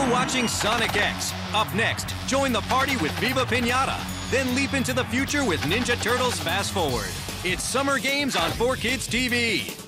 You're watching Sonic X. Up next, join the party with Viva Piñata. Then leap into the future with Ninja Turtles Fast Forward. It's Summer Games on 4Kids TV.